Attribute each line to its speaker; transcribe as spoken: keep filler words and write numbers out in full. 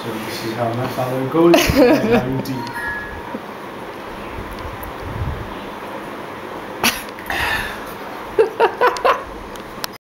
Speaker 1: So this is how my father goes, and how you do.